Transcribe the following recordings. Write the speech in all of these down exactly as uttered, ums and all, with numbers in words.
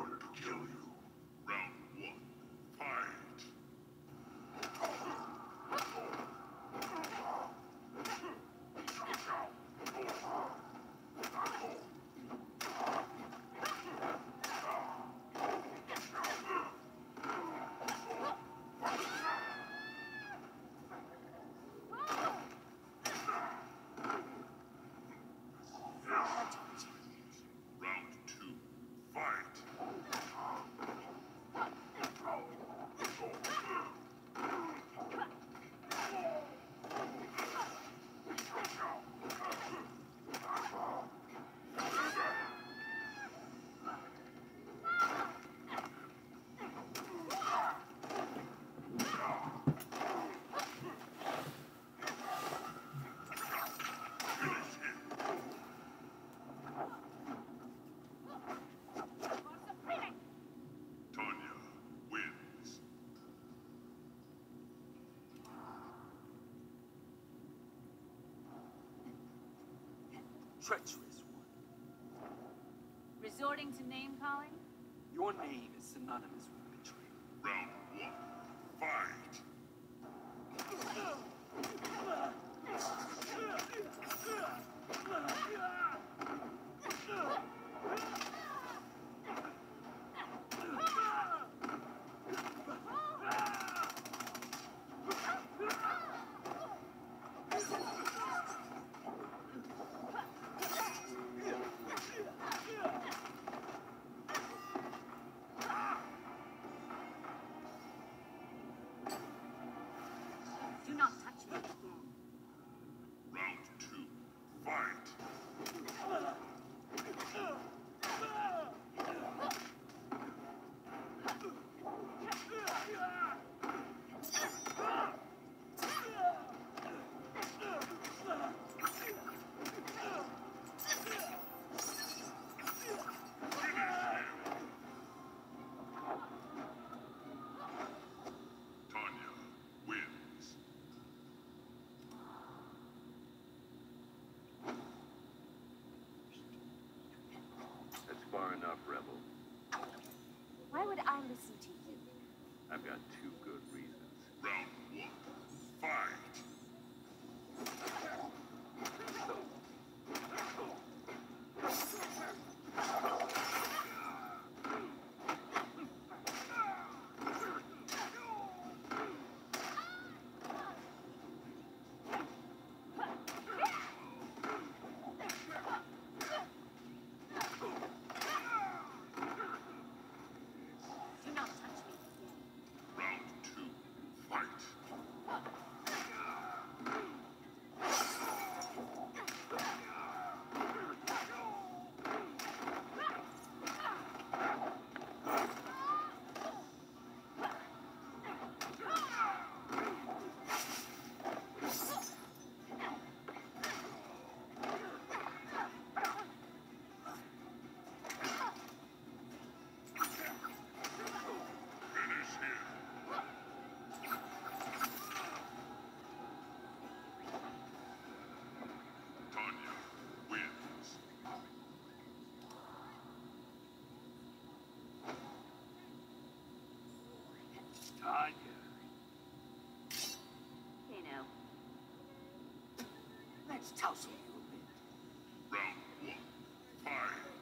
order to kill you. Round one, fight! Round two, fight! Tanya wins. Treacherous one. Resorting to name-calling? Your name is synonymous with betrayal. Round one, fight! Do not touch me. Round two, fight! Tanya wins. That's far enough, Rebel. Why would I listen to you? I've got two good reasons. Round one, fight! Do not touch me. Round two, fight! Finish him! Tanya wins. Tanya. You know. Let's tussle you a bit. Round one, fight!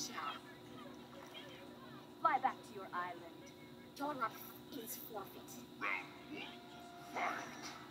now. Fly back to your island. Your life is forfeit. Round one. Fight.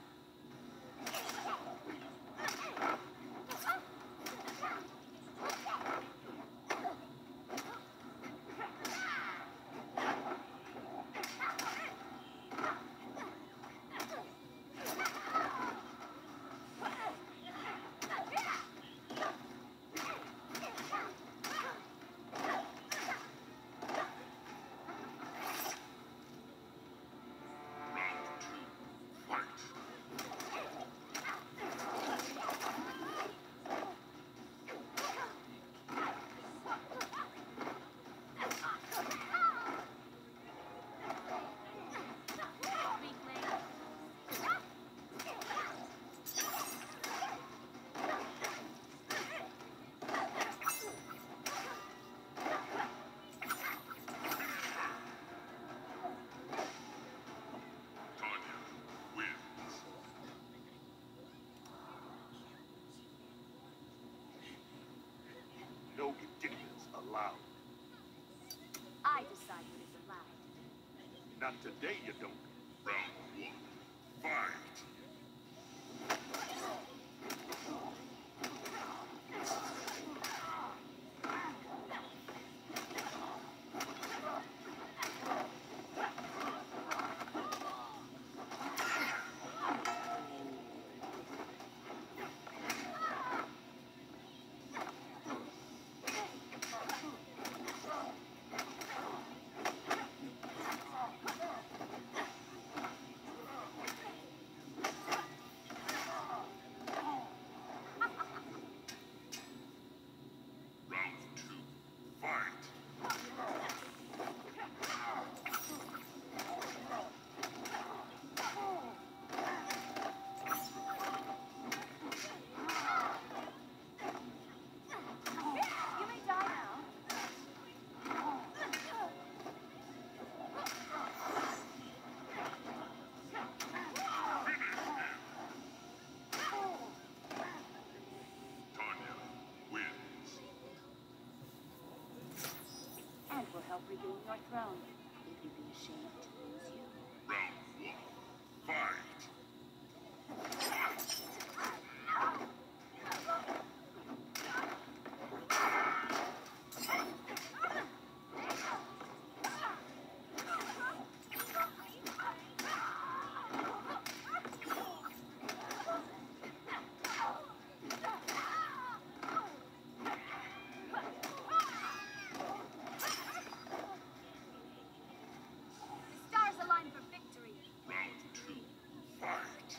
Tanya wins. No ridiculous allowed. I decide what is allowed. Not today, you don't. Round one. Fight. Round two. Fight. You may die now. Tanya wins. And will help regain your throne. It would be a shame to lose you. Round one. Fight. The stars align for victory. Round two. Fight.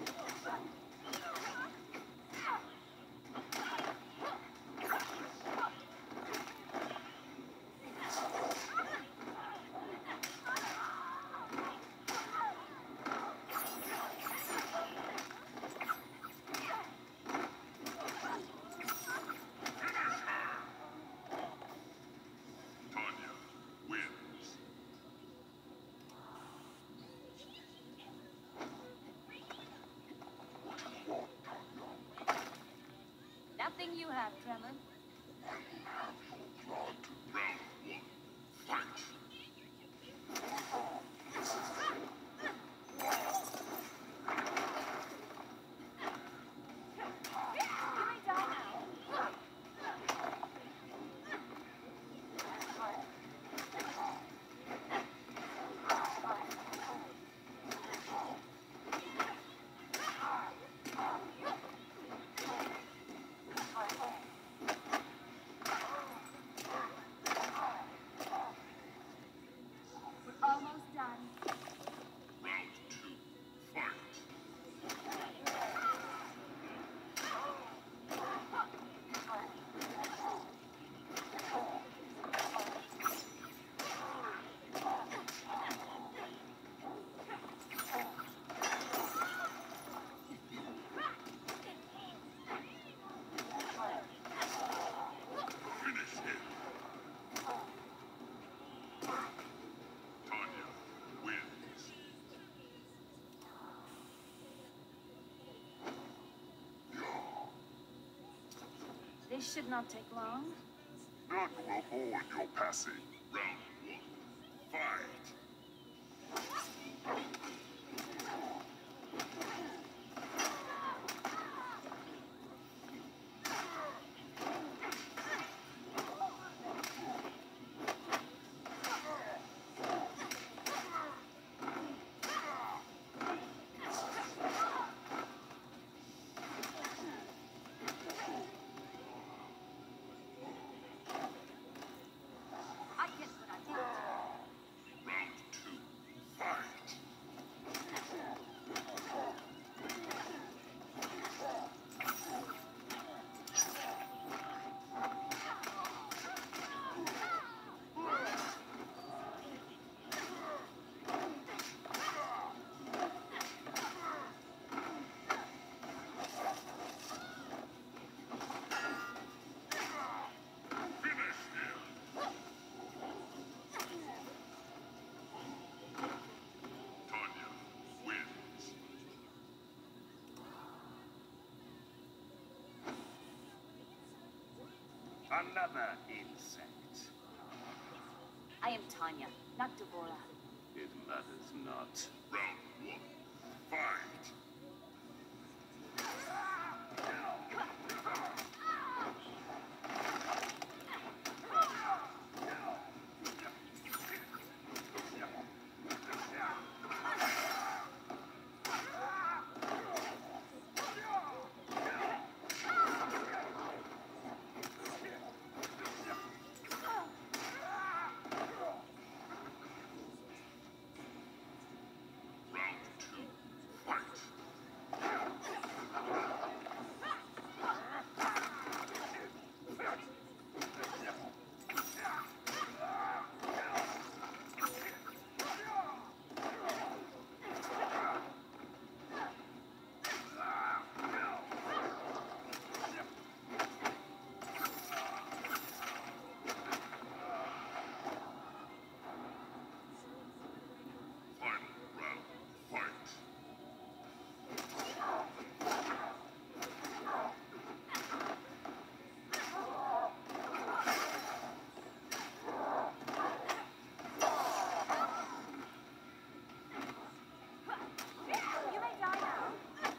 Tanya wins. Nothing you have, Tremor. Round one. Fight. You may die now. We're almost done. Round two. Fight. Finish him. Tanya wins. This should not take long. None will mold your passing. Round one. Fight! I get what I want. Round two. Fight! Finish him! Tanya wins. Another insect. I am Tanya, not Deborah. It matters not. Round one. Fight! Round two. Fight! Final round. Fight! You may die now.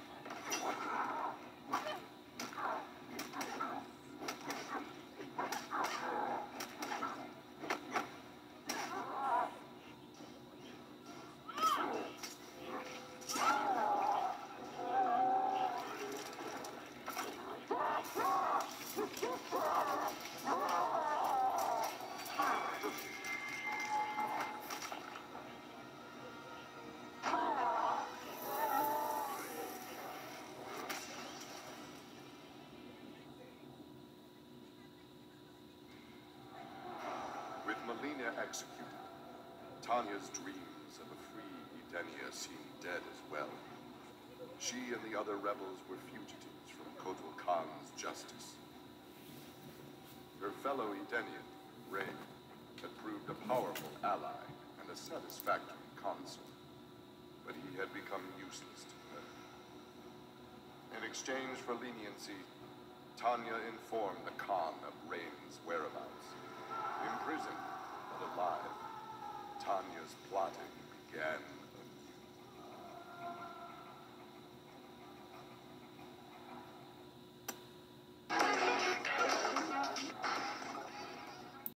With Melina executed, Tanya's dreams of a free Edenia seemed dead as well. She and the other rebels were fugitives from Kotal Khan's justice. Her fellow Edenian, Ray, had proved a powerful ally and a satisfactory consort, but he had become useless to her. In exchange for leniency, Tanya informed the Khan of Rain's whereabouts. Imprisoned, but alive, Tanya's plotting